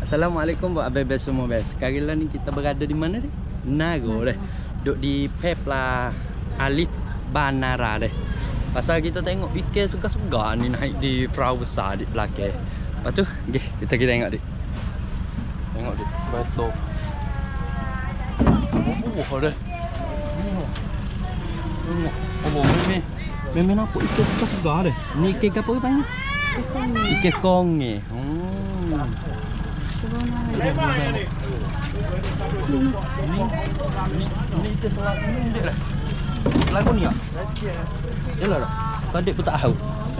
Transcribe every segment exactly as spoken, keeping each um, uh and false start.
Assalamualaikum buat abang semua bes. Sekarang lah ni kita berada di mana ni? Nago deh. Duduk di Pepla Alif Banara deh. Pasal kita tengok ikan suka-suka ni naik di perahu besar di belakang. Lepas tu, okay, kita kita tengok dik. Tengok dik. Betul. Oh, deh. Tengok. Oh, memang memang nampak ikan suka-suka deh. Ni ikan apa ke panggil? Ikan konge. Hmm. Ini ini ini itu selaku ni dia lah. Selaku ni ah. Yalah dah. Tadi pun tak tahu.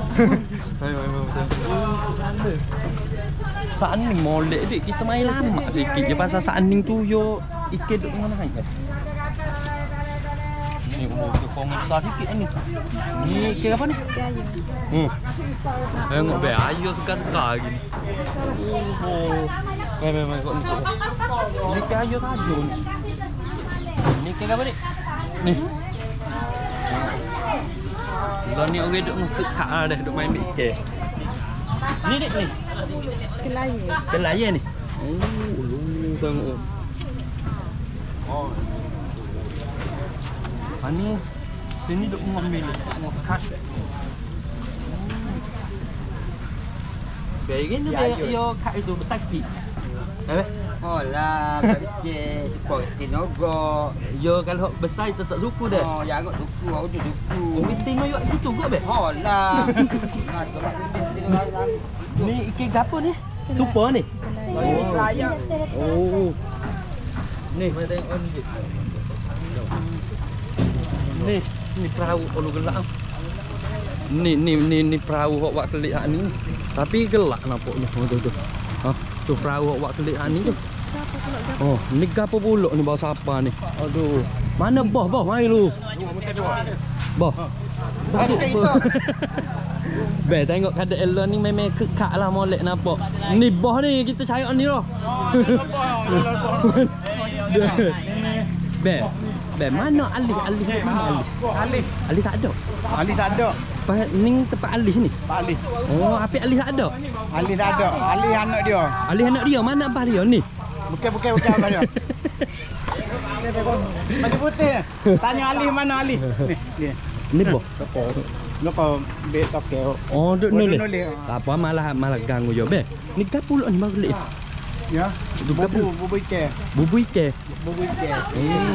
Sanding molek dik kita main lama sikit je pasal sanding tu yo ikan duk mana kan. Ni umur ke kongen besar sikit ni. Ni ikan apa ni? Hmm. Tengok be ayo suka-suka gini. Oh. Memang kok ni. Ini ikan ayo tajam. Ni ikan apa ni? Ni. Dah ni orang duk ngekak ah dah duk main ikan. Ni dik ni. Kelayan. Kelayan ni. Oh, lu tengok. Oh. Ani sini duk ngambil ngekak. Baik ni dia yo kak itu besakit. Eh? Oh lah, kecil, cukup tinogo. Yo kalau besar itu tak suku dah. Oh, jangan suku, aku tu suku. Oh, iting no yo gitu gak be? Oh lah. Ni ikan gapo ni? Super ni. Oh, selayang. Oh. Ni, mai tengok ni. Ni, ni perahu ulu gelak. Ni ni ni ni perahu hok wak kelik hak ni. Tapi gelak nampaknya. Oh tu tu. Ha, tu perahu hok wak kelik hak ni tu. Oh, ni gapo pulak ni bawa siapa ni? Aduh. Mana boh boh mai lu. Boh. Be tengok kada elon ni memang kekak lah molek nampak. Ni boh ni kita cari ni loh. Be. Be mana alih alih mana alih? Alih. Alih tak ada. Alih tak ada. Pas ning tempat alih ni. Pak Alih. Oh, api alih tak ada. Alih tak ada. Alih anak dia. Alih anak dia mana abah dia ni? Bukan bukan bukan abah dia. Baju putih. Tanya Alih mana Alih? Ni, ni. Ni boh. Lo kau bet tokeo. Oh, duk nulis. nulis. Tak apa malah malah ganggu jo be. Ni gapo ni baru lek. Ya. Itu gapo? Bubu bubu ikan. Bubu ikan. Bubu ikan. Hmm.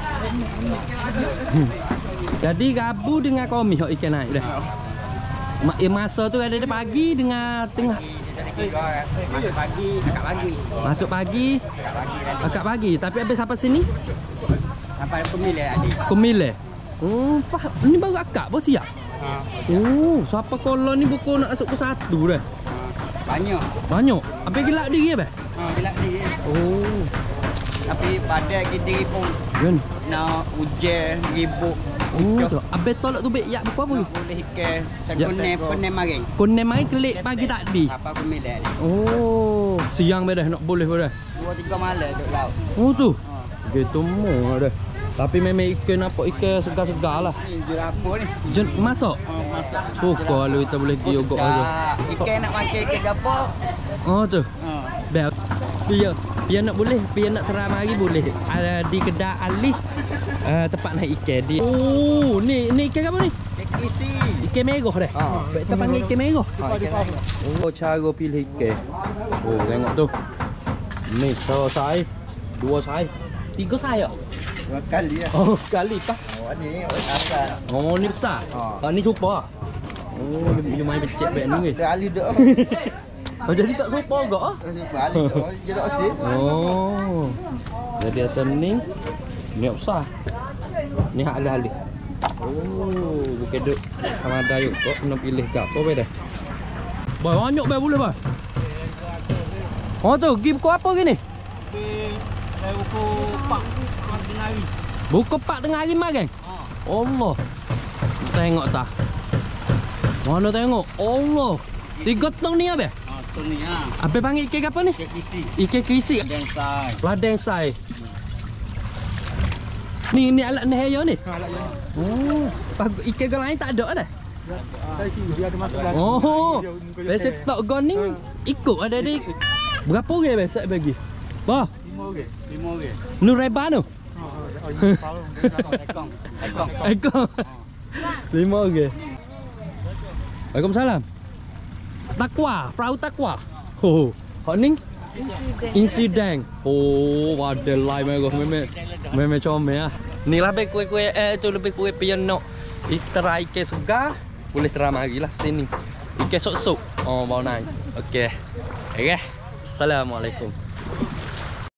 Jadi gabu dengan komi hok ikan naik dah. Mak eh, masa tu ada pagi dengan tengah. Masuk pagi, akak pagi. Masuk pagi. Akak pagi. Tapi habis sampai sini? Sampai pemilih adik. Pemilih. Oh, pah. Ni baru akak pun siap. Ha. Oh, siapa kolon ni buku nak masuk ke satu dah. Banyak. Banyak. Habis gelak diri apa? Ha, gelap diri. Oh. Tapi pada kita pun Kan. nak hujan, ribut. Oh, tu. Habis tolak tu baik yak apa pun. Boleh ikan. Saya Ya, kuning, kuning maring. Kuning mai kelik pagi tak di. Apa pemilih adik. Oh, siang dah nak boleh dah. Dua tiga malam duduk laut. Oh tu. Ha. Gitu mu dah. Tapi memang ikan nampak ikan segar-segar lah. Ni jerapah ni. Jen masak. Ha, masak. Suka lu kita boleh pergi ogok aja. Ikan nak makan ikan gapo? Oh tu. Ha. Dah. Dia dia nak boleh, dia nak teram lagi boleh. Ada di kedai Alih. Uh, tempat naik ikan di. Oh, ni ni ikan apa ni? Ikan kisi. Ikan merah dah. Ha. Kita panggil ikan merah. Ha, ikan merah. Oh, cara pilih ikan. Oh, tengok tu. Ni satu sai, dua sai, tiga sai ah. Dua kali ya. Oh, kali kah? Oh, ni besar. Oh, ni besar. Ha. Ah, ni super. Oh, dia dia main becek bet ni weh. Dia ahli dak. Oh, jadi tak super juga ah. Dia ahli dak. Dia dak sih. Oh. Jadi atas ni ni besar. Ni hak alih-alih. Oh, bukan duk sama ada yuk kok nak pilih ke apa be dah. Boy, banyak be boleh boy. Oh tu, pergi buku apa gini? Saya buku pak tengah hari. Buku pak tengah hari magang. Allah. Tengok tak? Mana tengok? Allah. Tiga tong ni apa? Ha, tu ni ha. Apa panggil ikan apa ni? Ikan kisi. Ikan krisi. Dan sai. Ladang sai. Ni ni alat nehaya ni. Ha, alat yang. Oh, bagus. Ikan gon lain tak ada dah. Saya dia ada masuk dalam. Oh. Biasa tok gon ni ikut ada di. Berapa orang besok bagi? Bah, Lima orang. Lima orang. nu reban tu. Oh, ini palu. Ekong. Ekong. Ekor. Lima orang. Waalaikumsalam. Takwa, perahu takwa. Oh, hak ni insiden. Oh, ada live mereka memang memang comel ah. Ni lah lebih kuih-kuih eh tu lebih kuih piano. Ikan ikan segar boleh teram lagi lah sini. Ikan sok-sok. Oh, bau naik. Okey. Okey. Assalamualaikum.